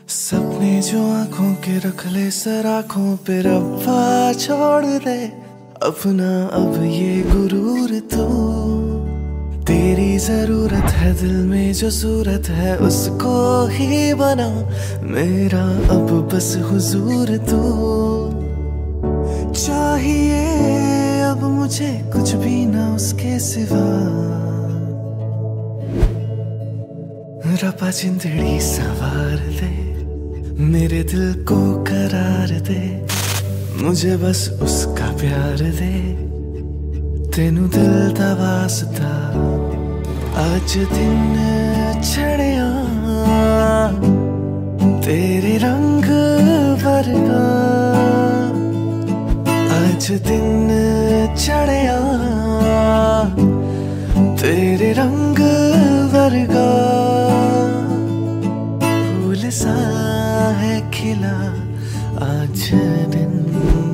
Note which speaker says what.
Speaker 1: सपने जो आंखों के रख ले सर आंखों पे रब्बा छोड़ दे अपना अब ये गुरूर तू। तेरी जरूरत है दिल में जो सूरत है उसको ही बना मेरा अब बस हुजूर तू। चाहिए अब मुझे कुछ भी ना उसके सिवा रब्बा जिंदड़ी सवार दे मेरे दिल को करार दे मुझे बस उसका प्यार दे तेनू दिल दा वास्ता अज दिन छड़िया तेरे रंग वर्गा अज दिन छड़िया तेरे रंग वर्गा फूल सा है खिला आज दिन